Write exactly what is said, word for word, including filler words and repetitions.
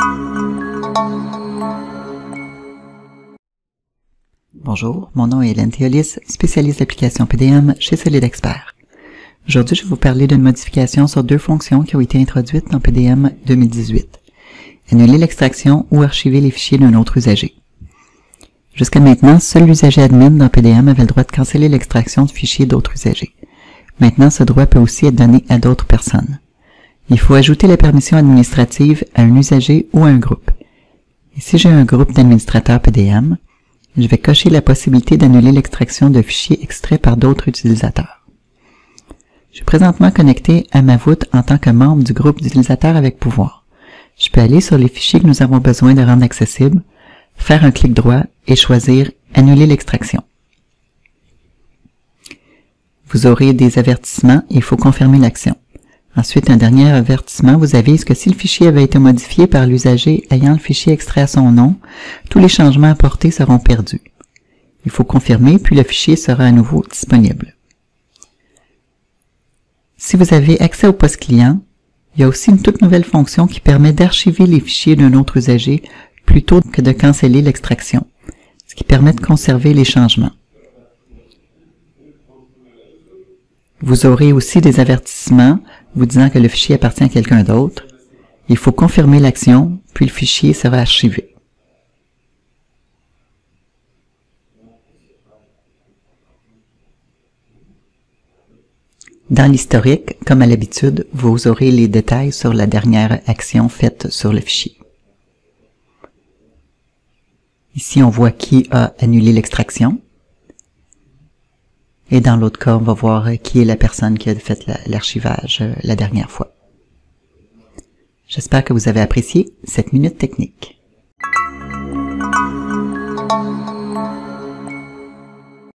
Bonjour, mon nom est Hélène Théolis, spécialiste d'application P D M chez SolidExpert. Aujourd'hui, je vais vous parler d'une modification sur deux fonctions qui ont été introduites dans P D M deux mille dix-huit. Annuler l'extraction ou archiver les fichiers d'un autre usager. Jusqu'à maintenant, seul l'usager admin dans P D M avait le droit de canceller l'extraction de fichiers d'autres usagers. Maintenant, ce droit peut aussi être donné à d'autres personnes. Il faut ajouter la permission administrative à un usager ou à un groupe. Et si j'ai un groupe d'administrateurs P D M, je vais cocher la possibilité d'annuler l'extraction de fichiers extraits par d'autres utilisateurs. Je suis présentement connecté à ma voûte en tant que membre du groupe d'utilisateurs avec pouvoir. Je peux aller sur les fichiers que nous avons besoin de rendre accessibles, faire un clic droit et choisir « Annuler l'extraction ». Vous aurez des avertissements et il faut confirmer l'action. Ensuite, un dernier avertissement vous avise que si le fichier avait été modifié par l'usager ayant le fichier extrait à son nom, tous les changements apportés seront perdus. Il faut confirmer, puis le fichier sera à nouveau disponible. Si vous avez accès au poste client, il y a aussi une toute nouvelle fonction qui permet d'archiver les fichiers d'un autre usager plutôt que de canceller l'extraction, ce qui permet de conserver les changements. Vous aurez aussi des avertissements vous disant que le fichier appartient à quelqu'un d'autre. Il faut confirmer l'action, puis le fichier sera archivé. Dans l'historique, comme à l'habitude, vous aurez les détails sur la dernière action faite sur le fichier. Ici, on voit qui a annulé l'extraction. Et dans l'autre cas, on va voir qui est la personne qui a fait l'archivage la, la dernière fois. J'espère que vous avez apprécié cette minute technique.